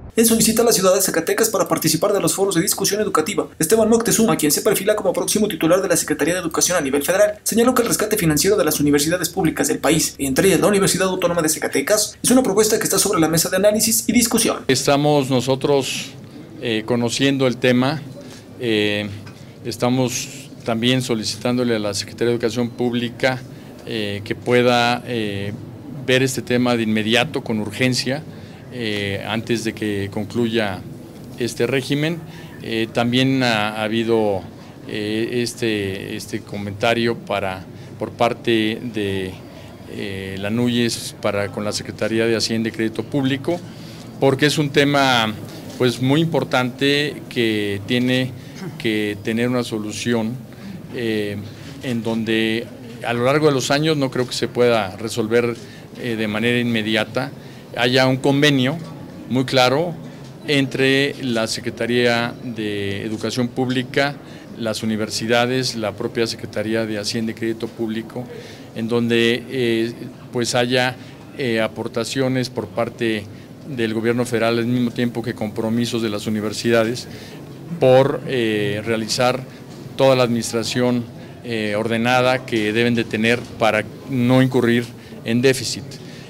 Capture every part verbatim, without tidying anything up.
En su visita a la ciudad de Zacatecas para participar de los foros de discusión educativa, Esteban Moctezuma, quien se perfila como próximo titular de la Secretaría de Educación a nivel federal, señaló que el rescate financiero de las universidades públicas del país, entre ellas la Universidad Autónoma de Zacatecas, es una propuesta que está sobre la mesa de análisis y discusión. Estamos nosotros eh, conociendo el tema, eh, estamos también solicitándole a la Secretaría de Educación Pública eh, que pueda eh, ver este tema de inmediato, con urgencia, Eh, antes de que concluya este régimen. Eh, también ha, ha habido eh, este, este comentario para, por parte de eh, la NUYES para, con la Secretaría de Hacienda y Crédito Público, porque es un tema pues, muy importante que tiene que tener una solución eh, en donde a lo largo de los años no creo que se pueda resolver eh, de manera inmediata. Haya un convenio muy claro entre la Secretaría de Educación Pública, las universidades, la propia Secretaría de Hacienda y Crédito Público, en donde eh, pues haya eh, aportaciones por parte del gobierno federal al mismo tiempo que compromisos de las universidades por eh, realizar toda la administración eh, ordenada que deben de tener para no incurrir en déficit.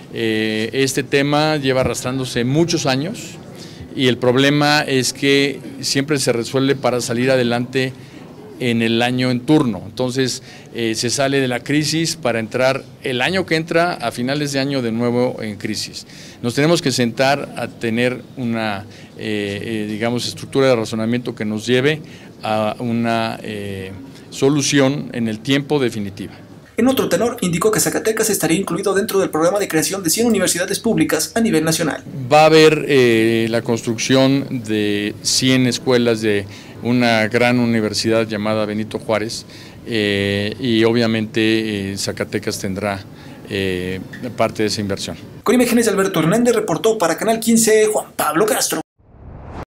Eh, este tema lleva arrastrándose muchos años y el problema es que siempre se resuelve para salir adelante en el año en turno. Entonces eh, se sale de la crisis para entrar el año que entra, a finales de año de nuevo en crisis. Nos tenemos que sentar a tener una eh, eh, digamos estructura de razonamiento que nos lleve a una eh, solución en el tiempo definitiva. En otro tenor, indicó que Zacatecas estaría incluido dentro del programa de creación de cien universidades públicas a nivel nacional. Va a haber eh, la construcción de cien escuelas de una gran universidad llamada Benito Juárez eh, y obviamente eh, Zacatecas tendrá eh, parte de esa inversión. Con imágenes de Alberto Hernández, reportó para Canal quince Juan Pablo Castro.